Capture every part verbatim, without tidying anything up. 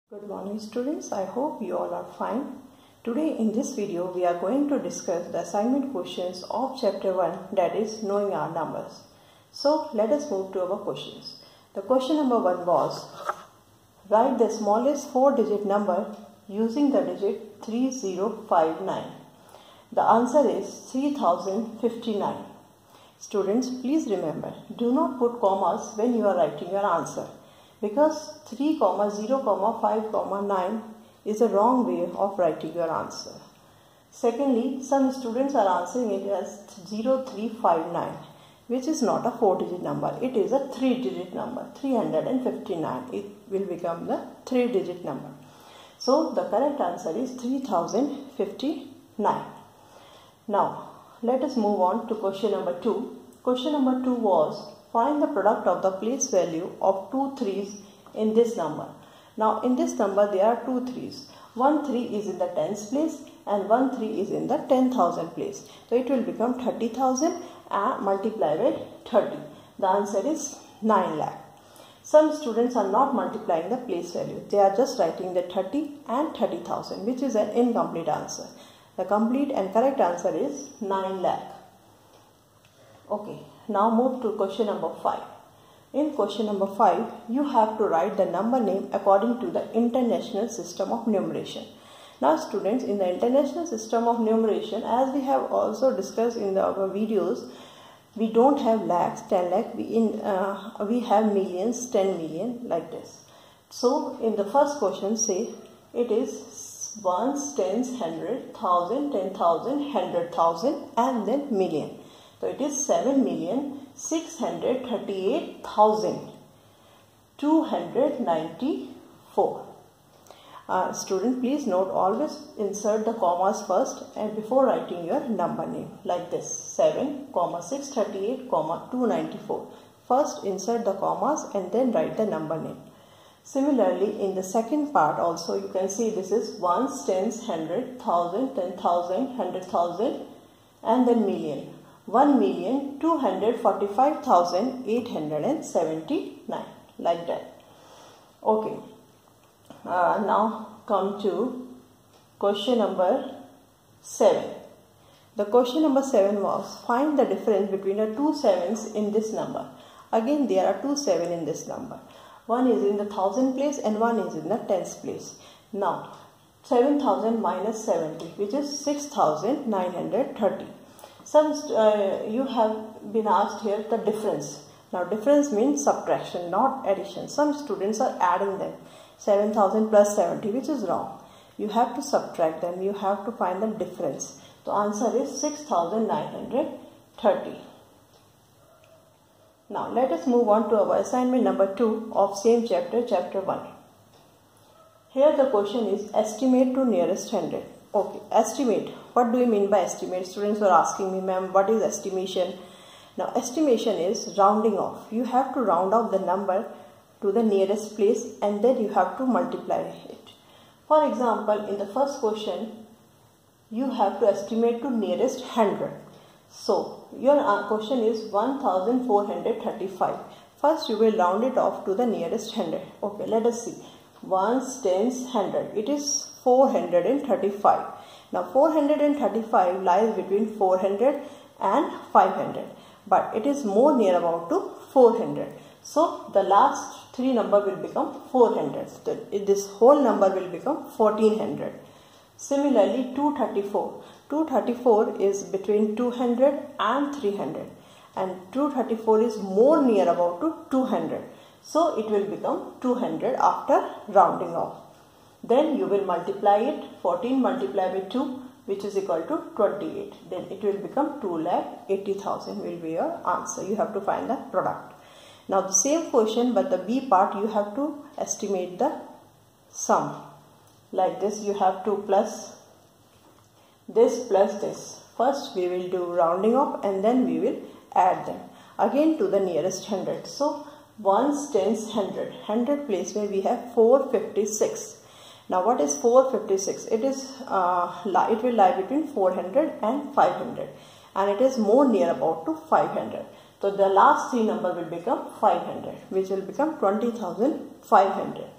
Good morning students, I hope you all are fine. Today in this video we are going to discuss the assignment questions of chapter one, that is knowing our numbers. So let us move to our questions. The question number one was, write the smallest four digit number using the digit three zero five nine. The answer is three thousand fifty-nine. Students, please remember, do not put commas when you are writing your answer, because three, zero, five, nine is the wrong way of writing your answer. Secondly, some students are answering it as zero three five nine, which is not a four digit number. It is a three digit number, three hundred fifty-nine. It will become the three digit number. So the correct answer is three thousand fifty-nine. Now let us move on to question number two. Question number two was, find the product of the place value of two threes in this number. Now in this number there are two threes. One three is in the tens place and one three is in the ten thousand place. So it will become thirty thousand and multiply by thirty. The answer is nine lakh. Some students are not multiplying the place value. They are just writing the thirty and thirty thousand, which is an incomplete answer. The complete and correct answer is nine lakh. Okay. Now move to question number five. In question number five, you have to write the number name according to the international system of numeration. Now students, in the international system of numeration, as we have also discussed in the, our videos, we don't have lakhs, ten lakh, we, in, uh, we have millions, ten million, like this. So in the first question, say it is ones, tens, hundred, thousand, ten thousand, hundred thousand, and then million. So it is seven million six hundred thirty-eight thousand two hundred ninety-four. Uh, student, please note, always insert the commas first and before writing your number name, like this, seven, six thirty-eight, two ninety-four. First insert the commas and then write the number name. Similarly, in the second part also you can see this is ones, tens, hundred, thousand, ten thousand, hundred thousand, and then million. one million two hundred forty-five thousand eight hundred seventy-nine, like that. Okay, uh, now come to question number seven. The question number seven was, find the difference between the two sevens in this number. Again, there are two seven in this number. One is in the thousand place and one is in the tens place. Now seven thousand minus seventy, which is six thousand nine hundred thirty. Some uh, you have been asked here the difference. Now difference means subtraction, not addition. Some students are adding them, seven thousand plus seventy, which is wrong. You have to subtract them. You have to find the difference. The answer is six thousand nine hundred thirty. Now let us move on to our assignment number two of same chapter, chapter one. Here the question is estimate to nearest hundred. Okay, estimate. What do you mean by estimate? Students were asking me, ma'am, what is estimation? Now, estimation is rounding off. You have to round off the number to the nearest place and then you have to multiply it. For example, in the first question, you have to estimate to nearest hundred. So, your question is one thousand four hundred thirty-five. First, you will round it off to the nearest hundred. Okay, let us see. Ones, tens, hundred. It is four hundred thirty-five. Now four hundred thirty-five lies between four hundred and five hundred, but it is more near about to four hundred. So the last three number will become four hundred. So this whole number will become fourteen hundred. Similarly, two thirty-four. two thirty-four is between two hundred and three hundred, and two thirty-four is more near about to two hundred. So it will become two hundred after rounding off. Then you will multiply it, fourteen multiplied by two, which is equal to twenty-eight. Then it will become two lakh eighty thousand will be your answer. You have to find the product. Now the same question, but the B part, you have to estimate the sum. Like this, you have to plus this plus this. First we will do rounding off and then we will add them again to the nearest hundred. So ones, tens, hundred. Hundred place where we have four hundred fifty-six. Now what is four hundred fifty-six? It is uh, it will lie between four hundred and five hundred, and it is more near about to five hundred. So the last three number will become five hundred, which will become twenty thousand five hundred.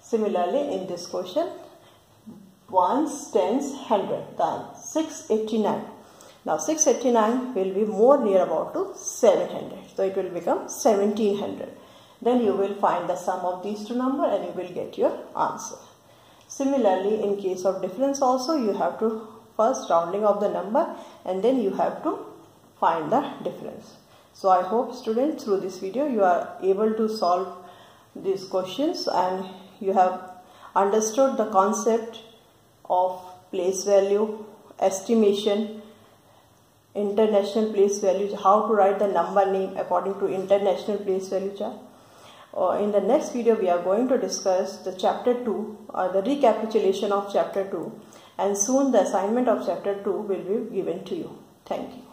Similarly, in this question, ones, tens, hundred, then six hundred eighty-nine. Now six hundred eighty-nine will be more near about to seven hundred. So it will become seventeen hundred. Then you will find the sum of these two numbers and you will get your answer. Similarly, in case of difference also, you have to first rounding of the number and then you have to find the difference. So I hope students, through this video you are able to solve these questions and you have understood the concept of place value, estimation, international place value, how to write the number name according to international place value chart. Uh, in the next video we are going to discuss the chapter two or the recapitulation of chapter two, and soon the assignment of chapter two will be given to you. Thank you.